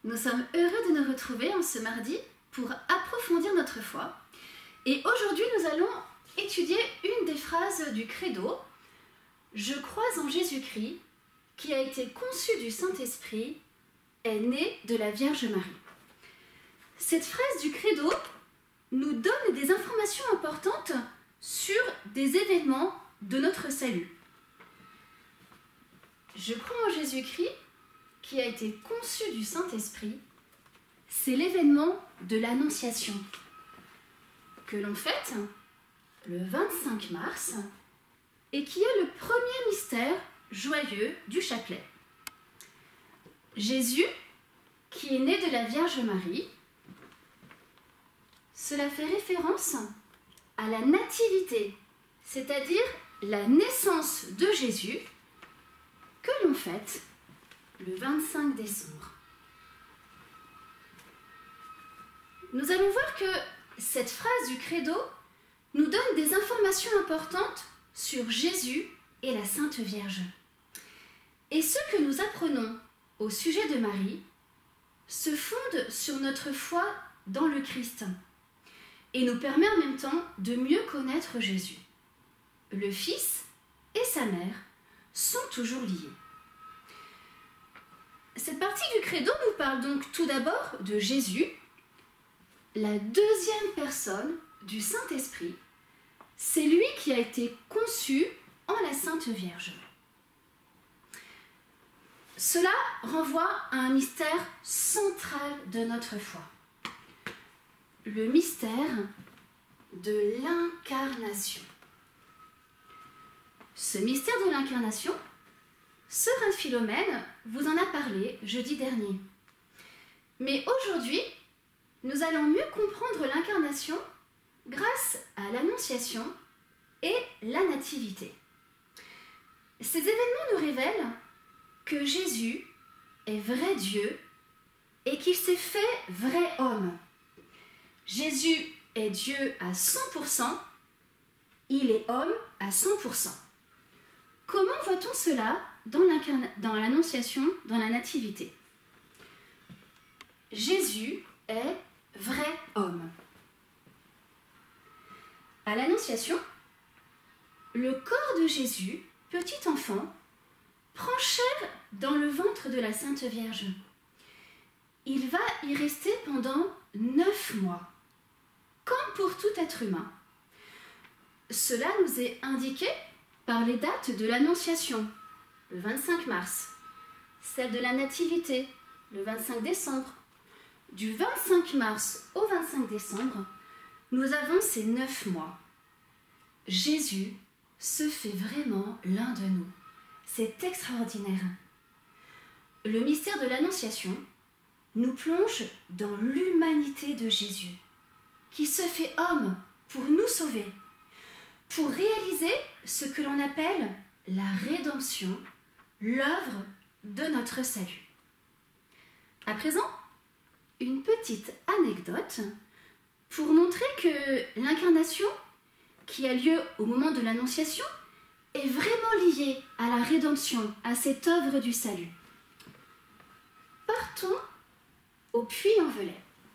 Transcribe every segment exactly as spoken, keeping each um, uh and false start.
Nous sommes heureux de nous retrouver en ce mardi pour approfondir notre foi. Et aujourd'hui, nous allons étudier une des phrases du Credo. Je crois en Jésus-Christ, qui a été conçu du Saint-Esprit, est né de la Vierge Marie. Cette phrase du Credo nous donne des informations importantes sur des événements de notre salut. Je crois en Jésus-Christ, qui a été conçu du Saint-Esprit, c'est l'événement de l'Annonciation, que l'on fête le vingt-cinq mars et qui est le premier mystère joyeux du chapelet. Jésus, qui est né de la Vierge Marie, cela fait référence à la nativité, c'est-à-dire la naissance de Jésus, que l'on fête le vingt-cinq décembre. Nous allons voir que cette phrase du Credo nous donne des informations importantes sur Jésus et la Sainte Vierge. Et ce que nous apprenons au sujet de Marie se fonde sur notre foi dans le Christ et nous permet en même temps de mieux connaître Jésus. Le Fils et sa mère sont toujours liés. Cette partie du Credo nous parle donc tout d'abord de Jésus, la deuxième personne du Saint-Esprit. C'est lui qui a été conçu en la Sainte Vierge. Cela renvoie à un mystère central de notre foi. Le mystère de l'incarnation. Ce mystère de l'incarnation, Sœur Anne-Philomène vous en a parlé jeudi dernier. Mais aujourd'hui, nous allons mieux comprendre l'incarnation grâce à l'Annonciation et la Nativité. Ces événements nous révèlent que Jésus est vrai Dieu et qu'il s'est fait vrai homme. Jésus est Dieu à cent pour cent, il est homme à cent pour cent. Comment voit-on cela dans l'Annonciation, dans la Nativité? Jésus est vrai homme. À l'Annonciation, le corps de Jésus, petit enfant, prend chair dans le ventre de la Sainte Vierge. Il va y rester pendant neuf mois, comme pour tout être humain. Cela nous est indiqué par les dates de l'Annonciation, le vingt-cinq mars, celle de la Nativité, le vingt-cinq décembre. Du vingt-cinq mars au vingt-cinq décembre, nous avons ces neuf mois. Jésus se fait vraiment l'un de nous. C'est extraordinaire. Le mystère de l'Annonciation nous plonge dans l'humanité de Jésus, qui se fait homme pour nous sauver, pour réaliser ce que l'on appelle la rédemption, l'œuvre de notre salut. À présent, une petite anecdote pour montrer que l'incarnation, qui a lieu au moment de l'Annonciation, est vraiment liée à la rédemption, à cette œuvre du salut. Partons au Puy-en-Velay.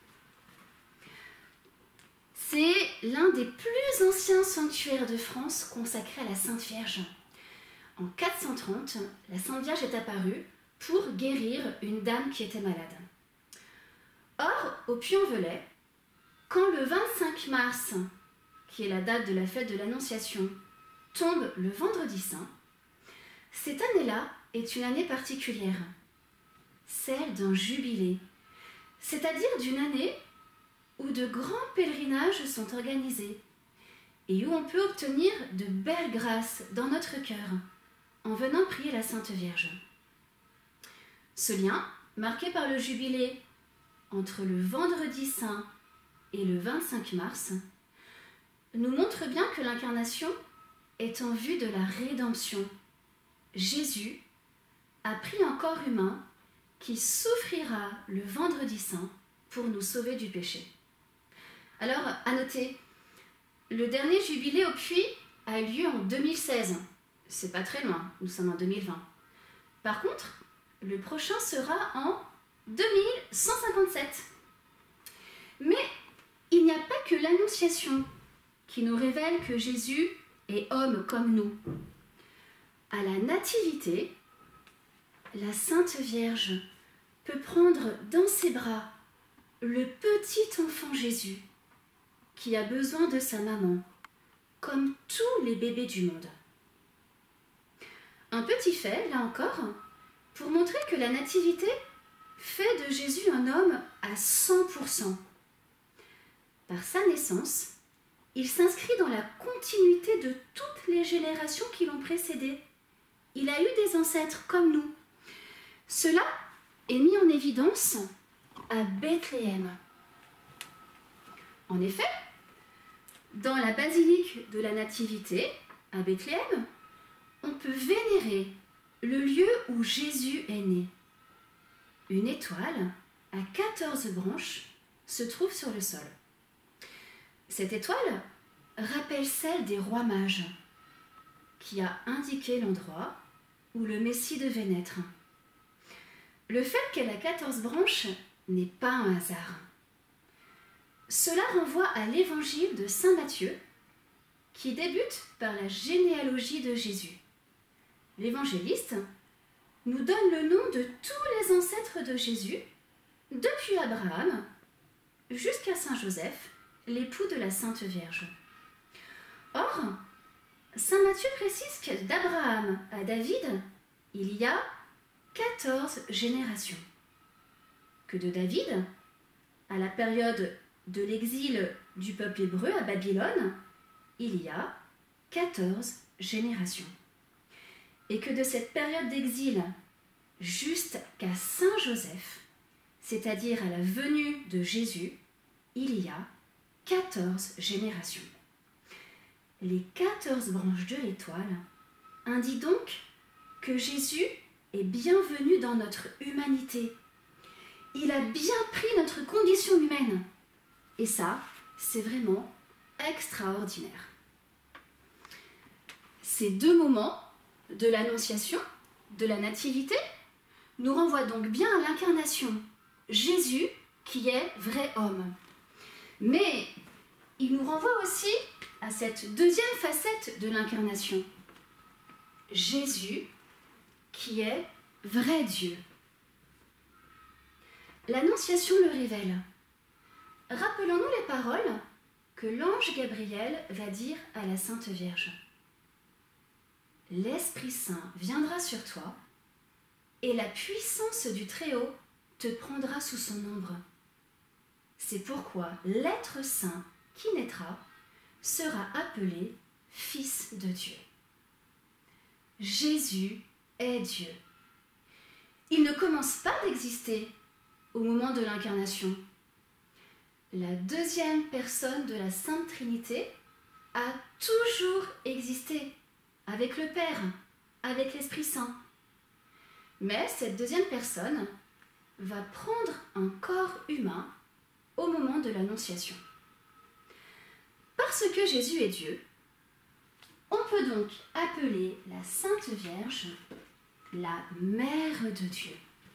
C'est l'un des plus anciens sanctuaires de France consacrés à la Sainte Vierge. En quatre cent trente, la Sainte Vierge est apparue pour guérir une dame qui était malade. Or, au Puy-en-Velay, quand le vingt-cinq mars, qui est la date de la fête de l'Annonciation, tombe le vendredi saint, cette année-là est une année particulière, celle d'un jubilé, c'est-à-dire d'une année où de grands pèlerinages sont organisés et où on peut obtenir de belles grâces dans notre cœur en venant prier la Sainte Vierge. Ce lien, marqué par le jubilé entre le vendredi saint et le vingt-cinq mars, nous montre bien que l'incarnation est en vue de la rédemption. Jésus a pris un corps humain qui souffrira le vendredi saint pour nous sauver du péché. Alors, à noter, le dernier jubilé au Puy a eu lieu en deux mille seize. C'est pas très loin, nous sommes en deux mille vingt. Par contre, le prochain sera en deux mille cent cinquante-sept. Mais il n'y a pas que l'Annonciation qui nous révèle que Jésus est homme comme nous. À la Nativité, la Sainte Vierge peut prendre dans ses bras le petit enfant Jésus qui a besoin de sa maman, comme tous les bébés du monde. Un petit fait, là encore, pour montrer que la Nativité fait de Jésus un homme à cent pour cent. Par sa naissance, il s'inscrit dans la continuité de toutes les générations qui l'ont précédé. Il a eu des ancêtres comme nous. Cela est mis en évidence à Bethléem. En effet, dans la basilique de la Nativité, à Bethléem, on peut vénérer le lieu où Jésus est né. Une étoile à quatorze branches se trouve sur le sol. Cette étoile rappelle celle des rois mages, qui a indiqué l'endroit où le Messie devait naître. Le fait qu'elle a quatorze branches n'est pas un hasard. Cela renvoie à l'évangile de saint Matthieu, qui débute par la généalogie de Jésus. L'évangéliste nous donne le nom de tous les ancêtres de Jésus, depuis Abraham jusqu'à saint Joseph, l'époux de la Sainte Vierge. Or, saint Matthieu précise que d'Abraham à David, il y a quatorze générations. Que de David, à la période de l'exil du peuple hébreu à Babylone, il y a quatorze générations. Et que de cette période d'exil jusqu'à saint Joseph, c'est-à-dire à la venue de Jésus, il y a quatorze générations. Les quatorze branches de l'étoile indiquent donc que Jésus est bienvenu dans notre humanité. Il a bien pris notre condition humaine. Et ça, c'est vraiment extraordinaire. Ces deux moments de l'Annonciation, de la Nativité, nous renvoient donc bien à l'incarnation. Jésus qui est vrai homme. Mais il nous renvoie aussi à cette deuxième facette de l'incarnation. Jésus qui est vrai Dieu. L'Annonciation le révèle. Rappelons-nous les paroles que l'ange Gabriel va dire à la Sainte Vierge. L'Esprit Saint viendra sur toi et la puissance du Très-Haut te prendra sous son ombre. C'est pourquoi l'être saint qui naîtra sera appelé Fils de Dieu. Jésus est Dieu. Il ne commence pas d'exister au moment de l'incarnation. La deuxième personne de la Sainte Trinité a toujours existé avec le Père, avec l'Esprit Saint. Mais cette deuxième personne va prendre un corps humain au moment de l'Annonciation. Parce que Jésus est Dieu, on peut donc appeler la Sainte Vierge la Mère de Dieu.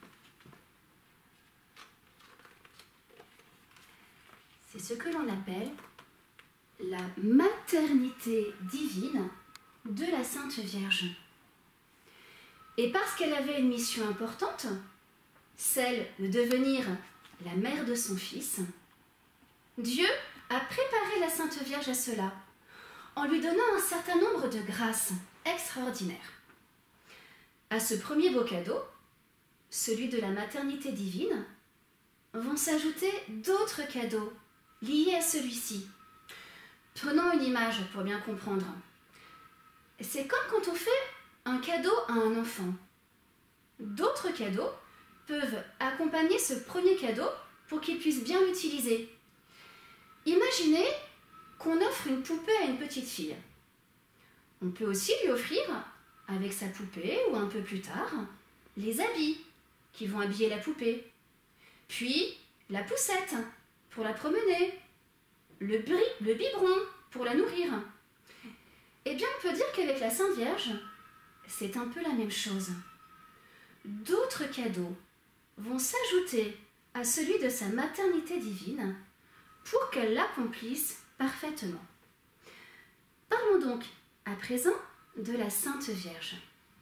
C'est ce que l'on appelle la maternité divine de la Sainte Vierge. Et parce qu'elle avait une mission importante, celle de devenir la mère de son Fils, Dieu a préparé la Sainte Vierge à cela, en lui donnant un certain nombre de grâces extraordinaires. À ce premier beau cadeau, celui de la maternité divine, vont s'ajouter d'autres cadeaux liés à celui-ci. Prenons une image pour bien comprendre. C'est comme quand on fait un cadeau à un enfant. D'autres cadeaux peuvent accompagner ce premier cadeau pour qu'il puisse bien l'utiliser. Imaginez qu'on offre une poupée à une petite fille. On peut aussi lui offrir, avec sa poupée ou un peu plus tard, les habits qui vont habiller la poupée. Puis la poussette pour la promener, le, bri- le biberon pour la nourrir. Eh bien, on peut dire qu'avec la Sainte Vierge, c'est un peu la même chose. D'autres cadeaux vont s'ajouter à celui de sa maternité divine pour qu'elle l'accomplisse parfaitement. Parlons donc à présent de la Sainte Vierge.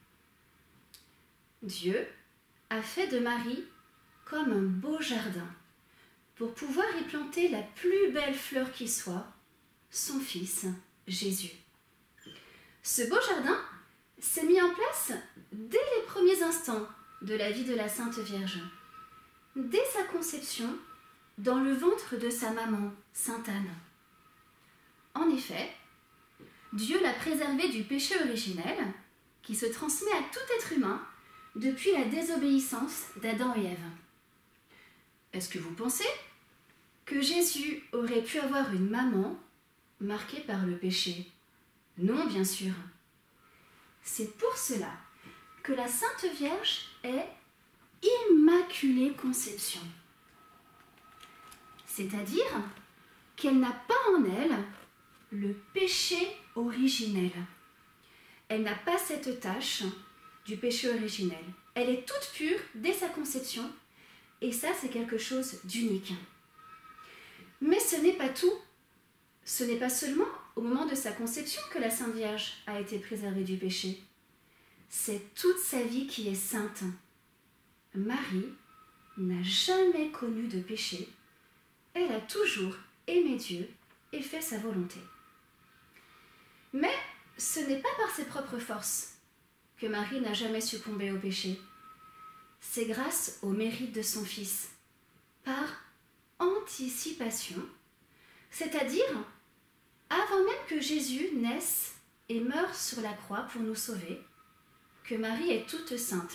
Dieu a fait de Marie comme un beau jardin pour pouvoir y planter la plus belle fleur qui soit, son Fils Jésus. Ce beau jardin s'est mis en place dès les premiers instants de la vie de la Sainte Vierge, dès sa conception dans le ventre de sa maman, Sainte Anne. En effet, Dieu l'a préservée du péché originel qui se transmet à tout être humain depuis la désobéissance d'Adam et Ève. Est-ce que vous pensez que Jésus aurait pu avoir une maman marquée par le péché? Non, bien sûr. C'est pour cela que la Sainte Vierge est Immaculée Conception. C'est-à-dire qu'elle n'a pas en elle le péché originel. Elle n'a pas cette tâche du péché originel. Elle est toute pure dès sa conception, et ça, c'est quelque chose d'unique. Mais ce n'est pas tout. Ce n'est pas seulement au moment de sa conception que la Sainte Vierge a été préservée du péché. C'est toute sa vie qui est sainte. Marie n'a jamais connu de péché. Elle a toujours aimé Dieu et fait sa volonté. Mais ce n'est pas par ses propres forces que Marie n'a jamais succombé au péché. C'est grâce au mérite de son Fils, par anticipation, c'est-à-dire avant même que Jésus naisse et meure sur la croix pour nous sauver, que Marie est toute sainte.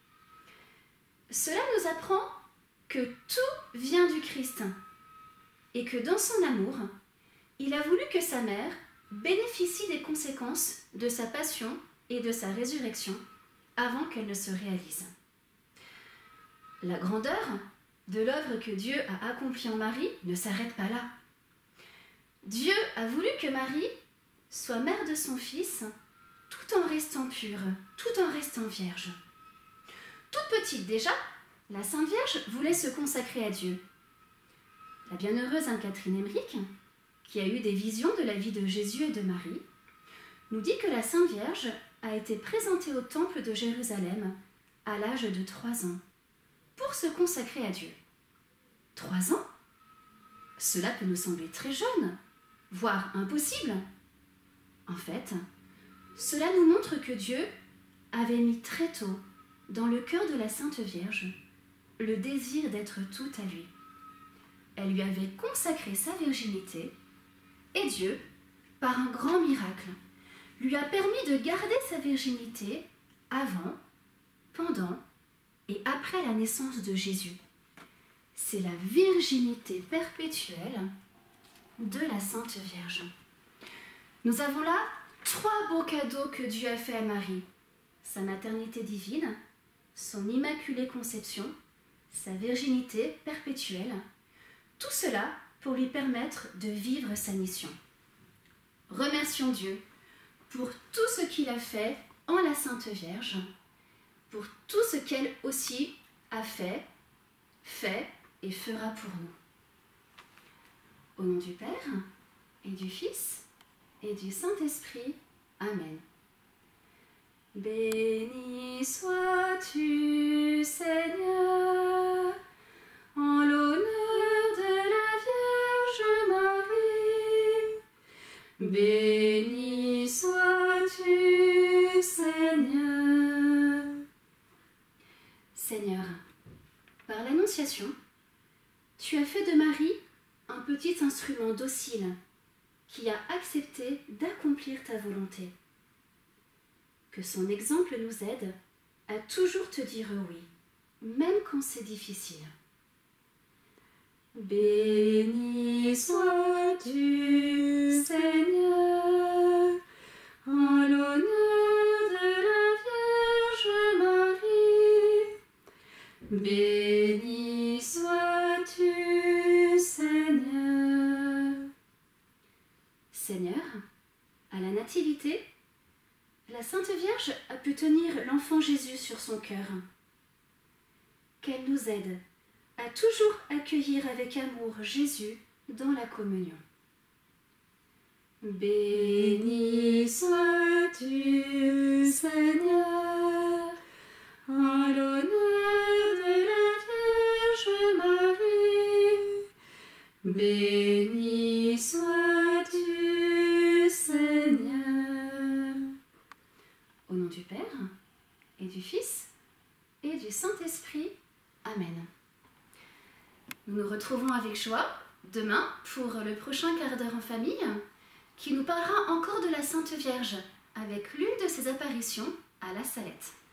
Cela nous apprend que tout vient du Christ et que dans son amour, il a voulu que sa mère bénéficie des conséquences de sa passion et de sa résurrection avant qu'elle ne se réalise. La grandeur de l'œuvre que Dieu a accomplie en Marie ne s'arrête pas là. Dieu a voulu que Marie soit mère de son Fils tout en restant pure, tout en restant vierge. Toute petite déjà, la Sainte Vierge voulait se consacrer à Dieu. La bienheureuse Anne-Catherine Emmerich, qui a eu des visions de la vie de Jésus et de Marie, nous dit que la Sainte Vierge a été présentée au temple de Jérusalem à l'âge de trois ans pour se consacrer à Dieu. Trois ans? Cela peut nous sembler très jeune, voire impossible. En fait, cela nous montre que Dieu avait mis très tôt dans le cœur de la Sainte Vierge le désir d'être tout à lui. Elle lui avait consacré sa virginité et Dieu, par un grand miracle, lui a permis de garder sa virginité avant, pendant et après la naissance de Jésus. C'est la virginité perpétuelle de la Sainte Vierge. Nous avons là trois beaux cadeaux que Dieu a fait à Marie. Sa maternité divine, son immaculée conception, sa virginité perpétuelle. Tout cela pour lui permettre de vivre sa mission. Remercions Dieu pour tout ce qu'il a fait en la Sainte Vierge, pour tout ce qu'elle aussi a fait, fait et fera pour nous. Au nom du Père et du Fils et du Saint-Esprit. Amen. Béni sois-tu, Seigneur, en l'honneur de la Vierge Marie. Béni sois-tu, Seigneur. Seigneur, par l'Annonciation, tu as fait de Marie un petit instrument docile qui a accepté d'accomplir ta volonté. Que son exemple nous aide à toujours te dire oui, même quand c'est difficile. Béni sois-tu, Seigneur, en l'honneur de la Vierge Marie. Béni sois-tu, Seigneur. Seigneur, à la Nativité, la Sainte Vierge a pu tenir l'enfant Jésus sur son cœur. qu'elle nous aide à toujours accueillir avec amour Jésus dans la communion. Béni sois-tu, Seigneur, en l'honneur de la Vierge Marie. Béni sois-tu, Seigneur. Au nom du Père, et du Fils, et du Saint-Esprit. Amen. Nous nous retrouvons avec joie demain pour le prochain quart d'heure en famille qui nous parlera encore de la Sainte Vierge avec l'une de ses apparitions à la Salette.